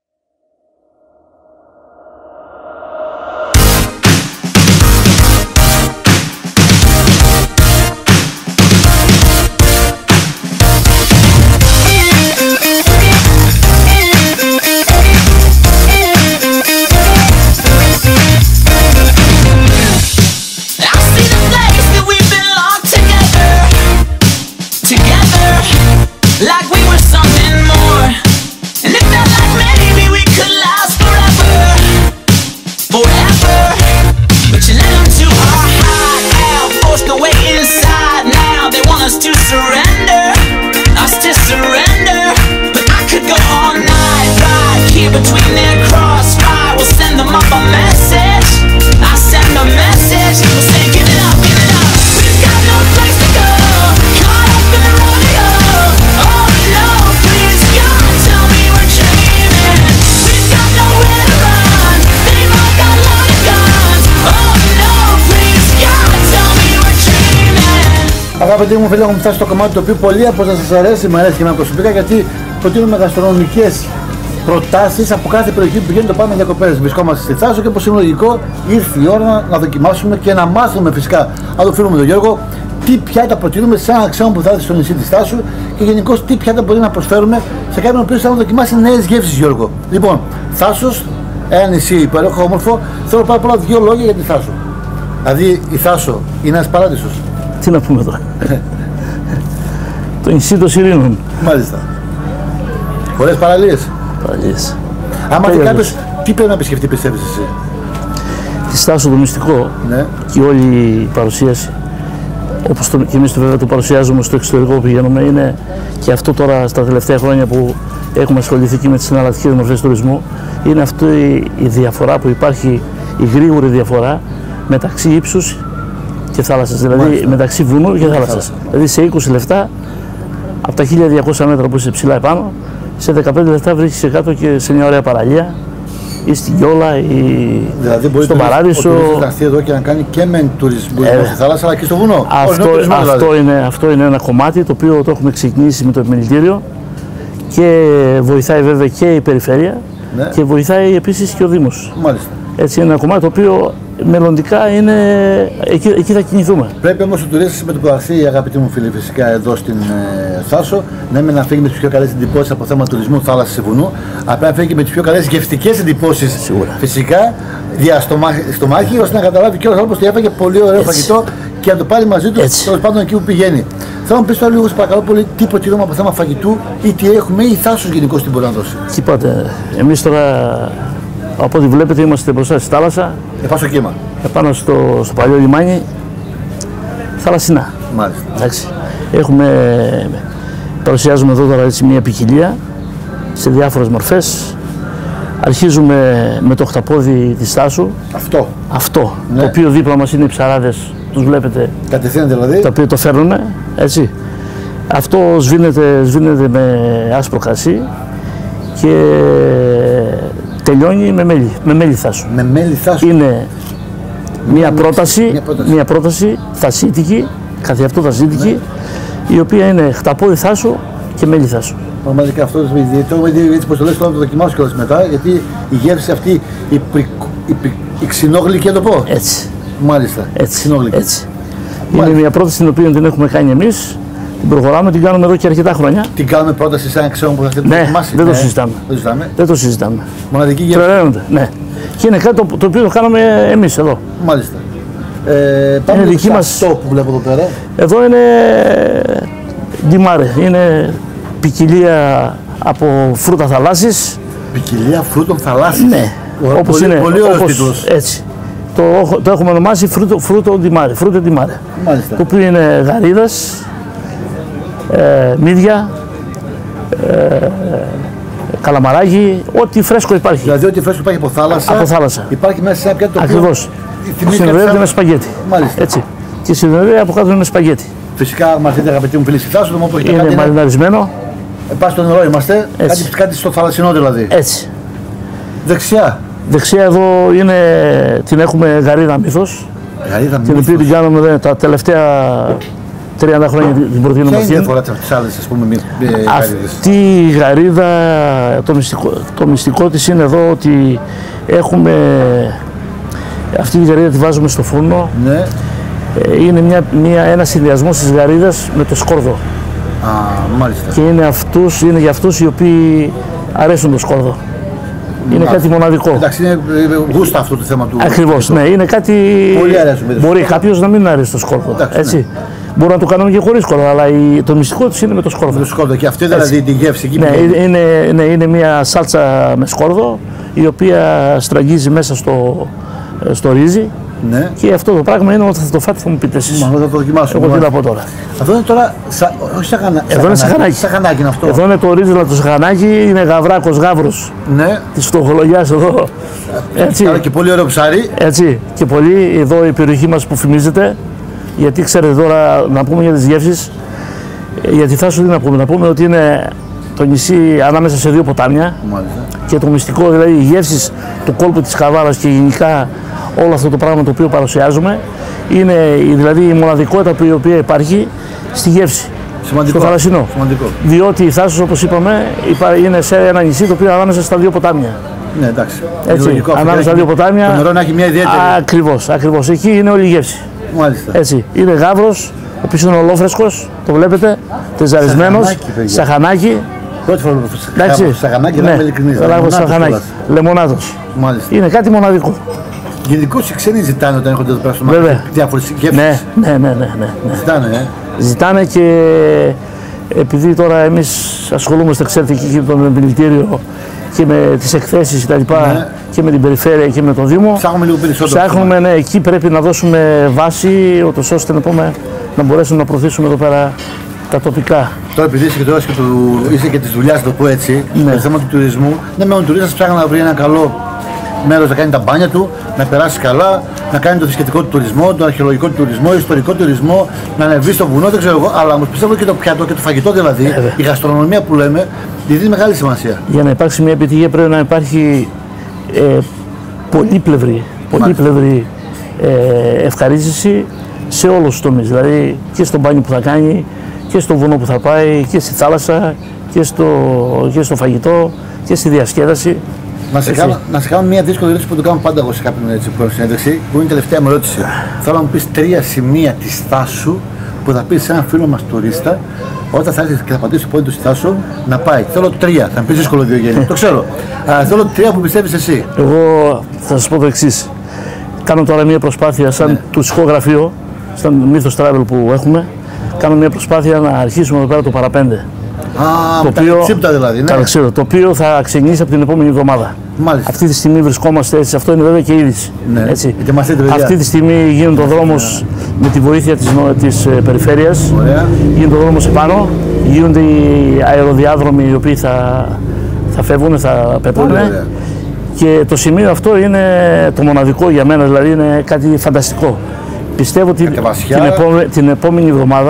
Like we were something more, and it felt like maybe we could last forever, forever. But you let them to our hideout, forced away inside. Now they want us to surrender, But I could go all night, right here between their crossfire. We'll send them up a message. I send a message. We'll say, give it up, give it up. We've got no place to go, caught up in the rodeo. Oh no, please God, tell me we're dreaming. We've got nowhere to run, they've all got loaded guns. Oh no, please God, tell me we're dreaming. Αγαπητοί μου φίλοι, έχουμε φτάσει στο κομμάτι το οποίο πολλοί από σας αρέσει, μου αρέσει και εμένα προσωπικά γιατί προτείνουμε γαστρονομικές προτάσεις από κάθε περιοχή που πηγαίνει το πάμε διακοπές. Βρισκόμαστε στη Θάσο και όπως είναι λογικό ήρθε η ώρα να δοκιμάσουμε και να μάθουμε φυσικά από το φίλο μου τον Γιώργο τι πιάτα προτείνουμε σε ένα ξένο που θα έρθει στο νησί της Θάσου και γενικώς τι πιάτα μπορεί να προσφέρουμε σε κάποιον ο οποίος θα δοκιμάσει νέες γεύσεις, Γιώργο. Λοιπόν, Θάσος, ένα νησί υπέροχο, όμορφο, θέλω πάρα πολλά δύο λόγια για τη Θάσο. Δηλαδή η Θάσο είναι ένας παράδεισος. Τι να πούμε τώρα. Το νησί των Σιρήνων. Μάλιστα. Πολλές παραλίες. Παραλίες. Άμα και κάποιος, τι πρέπει να επισκεφτεί, πιστεύεις εσύ? Τη Θάσο το μυστικό, ναι, και όλη η παρουσίαση, όπως και εμείς βέβαια το παρουσιάζουμε στο εξωτερικό που πηγαίνουμε, είναι και αυτό τώρα στα τελευταία χρόνια που έχουμε ασχοληθεί και με τις εναλλακτικές μορφές τουρισμού, είναι αυτή η διαφορά που υπάρχει, η γρήγορη διαφορά μεταξύ ύψους και θάλασσας, δηλαδή μάλιστα, μεταξύ βουνού και θάλασσας. Δηλαδή σε 20 λεπτά, από τα 1200 μέτρα που είσαι ψηλά επάνω, σε 15 λεπτά βρίσκεσαι κάτω και σε μια ωραία παραλία ή στην Κιόλα ή δηλαδή στον Παράδεισο. Μπορεί να έρθει εδώ και να κάνει και με τουρισμό στη θάλασσα αλλά και στο βουνό. Αυτό είναι ένα κομμάτι το οποίο το έχουμε ξεκινήσει με το επιμελητήριο και βοηθάει βέβαια και η περιφέρεια, ναι, και βοηθάει επίσης και ο Δήμος. Μάλιστα. Έτσι είναι ένα κομμάτι το οποίο μελλοντικά είναι, εκεί θα κινηθούμε. Πρέπει όμως ο τουρίστας με το που αρθεί, αγαπητοί μου φίλοι, φυσικά εδώ στην Θάσο, ναι, να φύγει με τις πιο καλές εντυπώσεις από θέμα τουρισμού, θάλασσας και βουνού, αλλά πρέπει να φύγει με τις πιο καλές γευστικές εντυπώσεις. Σίγουρα. Φυσικά, στο μάχη, ώστε να καταλάβει κιόλας όπως το έφαγε πολύ ωραίο φαγητό και να το πάρει μαζί του τέλος πάντων εκεί που πηγαίνει. Θέλω να μου πεις τώρα λίγο, παρακαλώ πολύ, τι προτείνουμε από θέμα φαγητού ή τι έχουμε ή η Θάσος γενικώς τι μπορεί να δώσει. Τι είπατε, εμείς τώρα. Από ό,τι βλέπετε είμαστε μπροστά στη θάλασσα. Επάνω στο κύμα. Επάνω στο παλιό λιμάνι. Θαλασσινά. Μάλιστα. Εντάξει. Παρουσιάζουμε εδώ τώρα έτσι μια ποικιλία σε διάφορες μορφές. Αρχίζουμε με το χταπόδι της Θάσου. Αυτό. Ναι. Το οποίο δίπλα μας είναι οι ψαράδες. Τους βλέπετε. Κατευθείαν δηλαδή. Το οποίο το φέρνουμε. Έτσι. Αυτό σβήνεται με άσπρο κρασί και τελειώνει με μέλι Θάσου. Με μέλι Θάσου. Είναι μια πρόταση θασίτικη, καθ' αυτό θασίτικη, ναι, η οποία είναι χταπόδι Θάσου και μέλι Θάσου. Πραγματικά αυτό έτσι πως το λες, θέλω να το δοκιμάσω κιόλας μετά, γιατί η γεύση αυτή, η ξινόγλυκη, να το πω. Έτσι. Μάλιστα. Έτσι. Είναι μια πρόταση την οποία την έχουμε κάνει εμείς, Την προχωράμε, την κάνουμε εδώ και αρκετά χρόνια. Την κάνουμε πρόταση σε έναν ξένο που θα θέλει να δοκιμάσει. Δεν το συζητάμε. Δεν το συζητάμε. Μοναδική γεύση. Ναι. Και είναι κάτι το οποίο το κάνουμε εμείς εδώ. Μάλιστα. Πάμε δική μας αυτό που βλέπω εδώ πέρα. Εδώ είναι ντιμάρε. Είναι ποικιλία από φρούτα θαλάσσης. Ποικιλία φρούτων θαλάσσης. Ναι. Όπως είναι. Πολύ ωραίος τίτλος. Έτσι. Το έχουμε ονομάσει φρούτο ντιμάρε. Μάλιστα. Το οποίο είναι γαρίδας, μύδια, καλαμαράκι, ό,τι φρέσκο υπάρχει. Δηλαδή, ό,τι φρέσκο υπάρχει από θάλασσα. Υπάρχει μέσα σε ένα πιάτο. Ακριβώς. Συνδέεται με σπαγγέτι. Μάλιστα. Έτσι. Και συνδέεται από κάτω με σπαγγέτι. Φυσικά, μαθαίνετε, αγαπητοί μου φίλοι, στη θάλασσα, το μόνο είναι μαριναρισμένο. Πάει στο νερό είμαστε. Κάτι στο θαλασσινό δηλαδή. Έτσι. Δεξιά εδώ είναι, την έχουμε γαρίδα μύθος. Την οποία την κάνουμε τα τελευταία 30 χρόνια την προτείνουμε. Ποια είναι η διαφορά από τις άλλες, ας πούμε, γαρίδες? Αυτή η γαρίδα, το μυστικό της είναι εδώ ότι έχουμε, αυτή η γαρίδα τη βάζουμε στο φούρνο. Ναι. Είναι ένα συνδυασμός της γαρίδας με το σκόρδο. Μάλιστα. Και είναι για αυτούς οι οποίοι αρέσουν το σκόρδο. Είναι κάτι μοναδικό. Εντάξει, είναι γούστα αυτό το θέμα του. Ακριβώς, ναι, είναι κάτι. Πολύ αρέσουν. Μπορεί κάποιος να μην αρέσει το σκόρδο. Έτσι. Ναι. Μπορούμε να το κάνουμε και χωρίς σκόρδο, αλλά το μυστικό της είναι με το σκόρδο. Με το σκόρδο, και αυτή δηλαδή τη γεύση εκεί. Ναι, είναι μια σάλτσα με σκόρδο η οποία στραγγίζει μέσα στο ρύζι. Ναι. Και αυτό το πράγμα είναι όταν θα το φάτε θα μου πείτε εσείς. Θα το δοκιμάσουμε. Εγώ τι να πω τώρα. Αυτό είναι τώρα, όχι σαχανάκι. Εδώ είναι σαχανάκι. Σαχανάκι είναι αυτό. Εδώ είναι το ρίζελα του σαχανάκι, είναι γαβράκος γάβρος. Ναι. Της φτωχολογιάς εδώ. Έτσι. Άρα και πολύ ωραίο ψάρι. Έτσι. Και πολύ εδώ η περιοχή μας που φημίζεται. Γιατί ξέρετε τώρα να πούμε για τις γεύσεις. Γιατί θα σου τι να πούμε. Να πούμε ότι είναι το νησί ανάμεσα σε δύο ποτάμια. Μάλιστα. Και το μυστικό, δηλαδή οι γεύσεις του κόλπου της Καβάλας και γενικά όλο αυτό το πράγμα το οποίο παρουσιάζουμε είναι δηλαδή η μοναδικότητα η οποία υπάρχει στη γεύση. Σημαντικό. Στο θαλασσινό. Σημαντικό. Διότι η Θάσος, όπως είπαμε, είναι σε ένα νησί το οποίο είναι ανάμεσα στα δύο ποτάμια. Ναι, εντάξει. Έτσι, ανάμεσα στα δύο ποτάμια. Το νερό να έχει μια ιδιαίτερη. Ακριβώς. Εκεί είναι όλη η γεύση. Μάλιστα. Έτσι. Είναι γάβρος, ο οποίος είναι ολόφρεσκος, το βλέπετε, τεζαρισμένος, σαχανάκι. Πρώτη φορά που σαχανάκι, δεν είμαι ειλικρινής. Λεμονάδος. Μάλιστα. Είναι κάτι μοναδικό. Γενικώς οι ξένοι ζητάνε όταν έρχονται εδώ πέρα στο μάτι διάφορες γεύσεις. Ναι. Ζητάνε, Ζητάνε και επειδή τώρα εμείς ασχολούμαστε, ξέρετε, και με το επιμελητήριο και με τις εκθέσεις κτλ. Ναι. Και με την περιφέρεια και με το Δήμο. Ψάχνουμε λίγο περισσότερο. Ψάχνουμε, ναι, εκεί πρέπει να δώσουμε βάση, ώστε να μπορέσουμε να προωθήσουμε εδώ πέρα τα τοπικά. Τώρα επειδή είσαι και της δουλειάς, το πω έτσι, το θέμα του τουρισμού, ναι, με τον τουρίστα ψάχνει να βρει ένα καλό μέρος να κάνει τα μπάνια του, να περάσει καλά, να κάνει το θρησκευτικό του τουρισμό, τον αρχαιολογικό του τουρισμό, ιστορικό τουρισμό, να ανεβεί στο βουνό, δεν ξέρω εγώ. Αλλά όμως πιστεύω και το πιάτο και το φαγητό δηλαδή, η γαστρονομία που λέμε, δίνει μεγάλη σημασία. Για να υπάρξει μια επιτυχία πρέπει να υπάρχει πολύπλευρη ευχαρίστηση σε όλους τους τομείς. Δηλαδή και στο μπάνιο που θα κάνει, και στο βουνό που θα πάει, και στη θάλασσα, και στο φαγητό, και στη διασκέδαση. Να σε κάνω μια δύσκολη ερώτηση που το κάνω πάντα εγώ σε κάποιον συνέντευξη, που είναι η τελευταία μου ερώτηση. Θέλω να μου πεις 3 σημεία της Θάσου που θα πεις σε έναν φίλο μας τουρίστα, όταν θα έρθει και θα πατήσει το πόδι του στη Θάσου, να πάει. Θέλω 3. Θα μου πεις δύσκολο Διογέννη, το ξέρω. Θέλω 3 που πιστεύεις εσύ. Εγώ θα σας πω το εξής. Κάνω τώρα μια προσπάθεια σαν τουριστικό γραφείο, σαν Mythos Travel που έχουμε. Κάνω μια προσπάθεια να αρχίσουμε εδώ πέρα το παραπέντε. Δηλαδή, ναι. Το οποίο θα ξεκινήσει από την επόμενη εβδομάδα. Μάλιστα. Αυτή τη στιγμή βρισκόμαστε έτσι, αυτό είναι βέβαια και είδηση. Ναι. Έτσι. Αυτή τη στιγμή γίνεται ο δρόμος με τη βοήθεια της περιφέρειας. Γίνεται ο δρόμος επάνω, γίνονται οι αεροδιάδρομοι οι οποίοι θα φεύγουν, θα πετούν. Και το σημείο αυτό είναι το μοναδικό για μένα, δηλαδή είναι κάτι φανταστικό. Πιστεύω ότι την επόμενη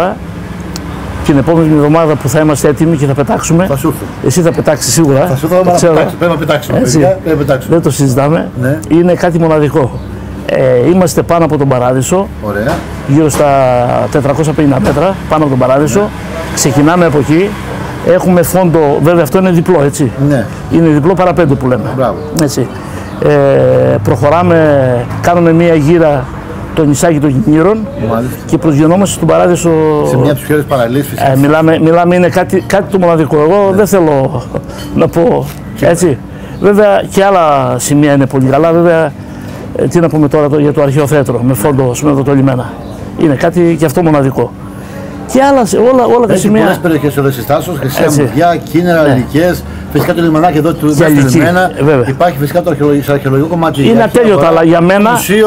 εβδομάδα που θα είμαστε έτοιμοι και θα πετάξουμε, εσύ θα πετάξεις σίγουρα. Θα σου δω πρέπει να πετάξουμε. Δεν το συζητάμε. Ναι. Είναι κάτι μοναδικό. Είμαστε πάνω από τον Παράδεισο, γύρω στα 450 μέτρα πάνω από τον Παράδεισο. Ξεκινάμε από εκεί. Έχουμε φόντο, βέβαια αυτό είναι διπλό, έτσι. Ναι. Είναι διπλό παραπέντε που λέμε. Έτσι. Προχωράμε, κάνουμε μία γύρα το νησάκι των Κινήρων και προσγειωνόμαστε στον παράδεισο. Σε μια από τις πιο ωραίες παραλίες. Μιλάμε, είναι κάτι το μοναδικό. Εγώ δεν θέλω να πω έτσι. Βέβαια και άλλα σημεία είναι πολύ καλά. Βέβαια, τι να πούμε τώρα για το αρχαίο θέατρο με φόντο εδώ το λιμένα. Είναι κάτι και αυτό μοναδικό. Και όλα τα σημεία. Πολλές περιοχές εδώ στη Τάσος, Χρυσή Αμμουδιά, Κίνερα, Λυκές. Φυσικά το λιμενάκι εδώ του λιμένα. Υπάρχει φυσικά το αρχαιολογικό κομμάτι. Είναι ατέλειωτα, αλλά για μένα.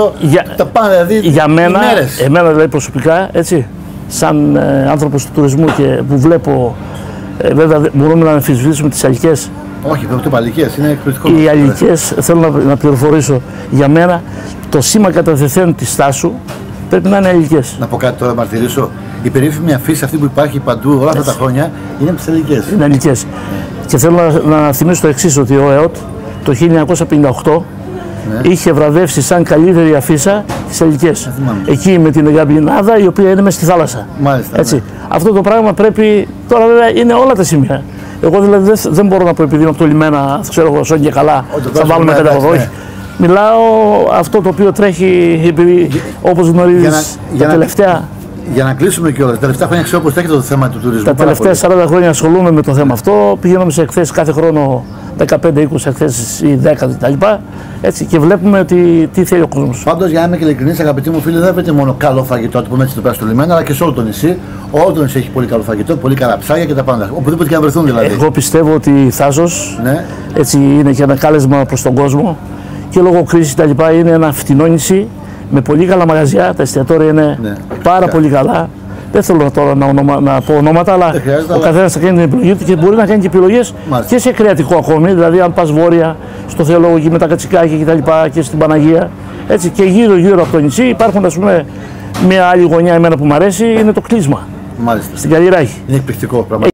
Τα πάντα δηλαδή. Για μένα, εμένα δηλαδή προσωπικά, έτσι, σαν άνθρωπος του τουρισμού και που βλέπω. Βέβαια μπορούμε να αμφισβητήσουμε τις Αλικές. Όχι, δεν το Αλικές, είναι εκπληκτικό. Οι Αλικές, θέλω να πληροφορήσω, για μένα το σήμα καταδεθέν της Τάσου πρέπει να είναι Αλικές. Να πω κάτι τώρα, μαρτυρήσω. Η περίφημη αφίση αυτή που υπάρχει παντού όλα αυτά τα χρόνια είναι από τις Αλικές. Είναι Αλικές. Και θέλω να θυμίσω το εξής, ότι ο ΕΟΤ το 1958 είχε βραβεύσει σαν καλύτερη αφίσα τις Αλικές. Εκεί με την Γαμπινάδα, η οποία είναι μέσα στη θάλασσα. Μάλιστα. Έτσι. Αυτό το πράγμα πρέπει. Τώρα βέβαια είναι όλα τα σημεία. Εγώ δηλαδή δεν μπορώ να πω επειδή είμαι από το λιμένα, ξέρω εγώ, σόν και καλά, θα βάλουμε πενταγωγό. Όχι. Μιλάω αυτό το οποίο τρέχει, όπως γνωρίζεις, τα τελευταία. Για να κλείσουμε κιόλας, τα τελευταία χρόνια ξέρω πως τρέχει το θέμα του τουρισμού. Τα τελευταία 40 χρόνια ασχολούμαι με το θέμα αυτό. Πηγαίνουμε σε εκθέσεις κάθε χρόνο 15-20 εκθέσεις ή 10 κτλ. Έτσι και βλέπουμε τι θέλει ο κόσμος. Πάντως, για να είμαι και ειλικρινής, αγαπητοί μου φίλοι, δεν βρείτε μόνο καλό φαγητό, το πούμε έτσι, το πέρα στο λιμένα, αλλά και σε όλο το νησί. Όλο το νησί έχει πολύ καλό φαγητό, πολύ καλά ψάρια και τα πάντα. Οπουδήποτε και να βρεθούν δηλαδή. Εγώ πιστεύω ότι η Θάσος έτσι είναι και ένα κάλεσμα προς τον κόσμο και λόγω κρίσης κτλ. Είναι ένα φτηνό νησί με πολύ καλά μαγαζιά. Τα εστιατόρια είναι πάρα πολύ καλά. Δεν θέλω τώρα να πω ονόματα, αλλά ο καθένας θα κάνει την επιλογή του και μπορεί να κάνει και επιλογές και σε κρεατικό ακόμη. Δηλαδή, αν πας βόρεια, στο Θεολόγο και με τα Κατσικάκια κτλ. Και στην Παναγία. Έτσι, και γύρω από το νησί υπάρχουν, ας πούμε, μια άλλη γωνιά εμένα που μου αρέσει είναι το κλείσμα. Μάλιστα. Στην Καλλιράχη. Είναι εκπληκτικό πράγμα.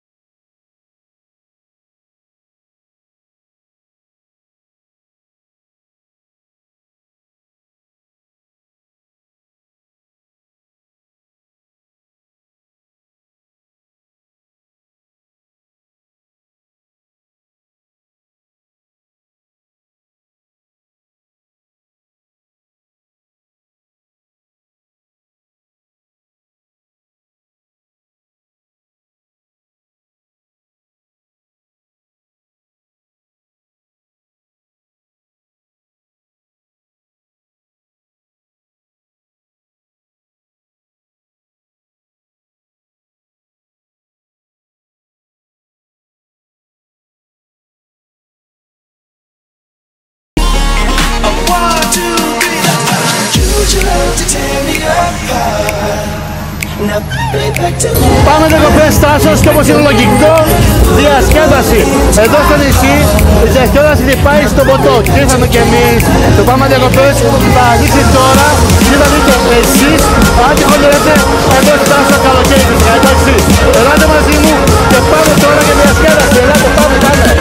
Πάμε διακοπές Τάσος και όπως είναι λογικό, διασκέδαση. Εδώ στο νησί η διασκέδαση πάει στο ποτό. Και ήρθαμε κι εμείς, το πάμε διακοπές, θα ανοίξει τώρα και θα δείτε εσείς αν τυχόν λέτε εδώ στη Τάσο καλοκαίρι φυσικά, εντάξει. Ελάτε μαζί μου και πάμε τώρα για διασκέδαση. Ελάτε, πάμε.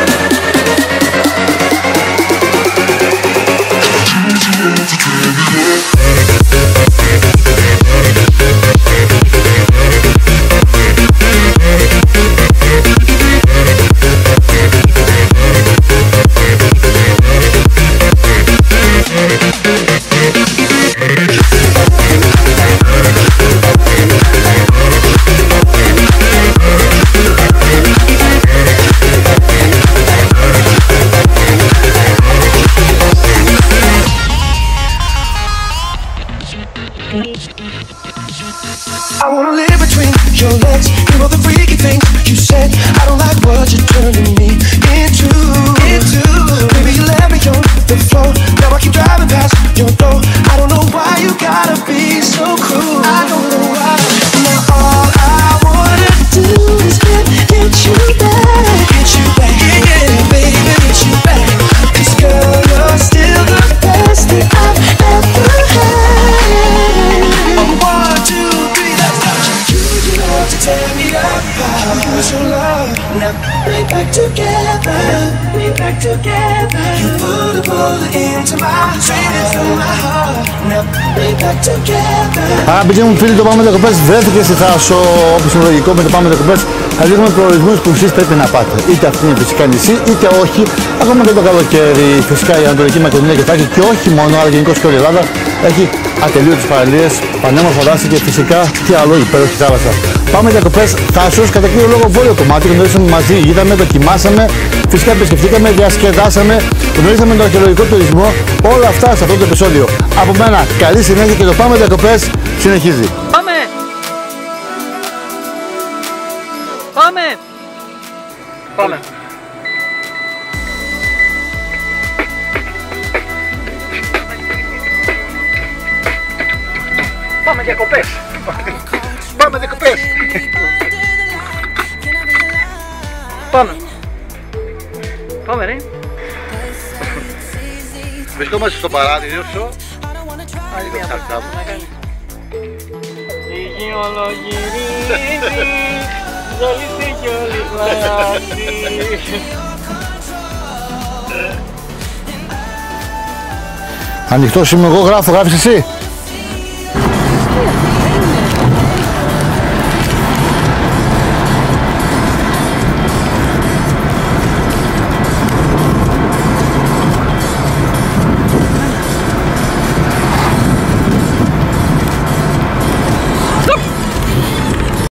I wanna live between your legs. You know the freaky things you said. I don't like what you're turning me into. Baby, you let me on the floor. Now I keep driving past your door. I don't know why you gotta be so cruel. I don't know why. Now all I wanna do is get you back, yeah, baby, get you back. 'Cause girl, you're still the best that I've ever had. 1, 2, 3, let's go. You love to tear me up. Αγαπητοί μου φίλοι, το Πάμε Διακοπές βρέθηκε στη Θάσο, όπως είναι λογικό με το Πάμε Διακοπές. Θα δείχνουμε προορισμούς που εσείς πρέπει να πάτε. Είτε αυτή είναι φυσικά νησί, είτε όχι. Ακόμα και το καλοκαίρι, φυσικά η Ανατολική Μακεδονία και Θράκη, και όχι μόνο, αλλά γενικώς και όλη η Ελλάδα έχει ατελείωτες παραλίες, πανέμορφα δάση και φυσικά τι άλλο, υπέροχη θάλασσα. Πάμε Διακοπές Θάσος, κατά κύριο λόγο βόρειο κομμάτι, γνωρίσαμε μαζί, είδαμε, δοκιμάσαμε, φυσικά επισκεφτήκαμε, διασκεδάσαμε, γνωρίσαμε τον αρχαιολογικό τουρισμό, όλα αυτά σε αυτό το επεισόδιο. Από μένα, καλή συνέχεια και το Πάμε Διακοπές συνεχίζει. Πάμε! Πάμε! Πάμε! Πάμε διακοπές! Πάμε διακοπές! Πάμε! Πάμε ρε! Βρισκόμαστε στο παράδεισο. Άλλη μια φορά να κάνει. Η γη ολογυρίζει, ζαλίστε κι όλοι πλάτη. Ανοιχτός είμαι εγώ, γράφω, γράφεις εσύ.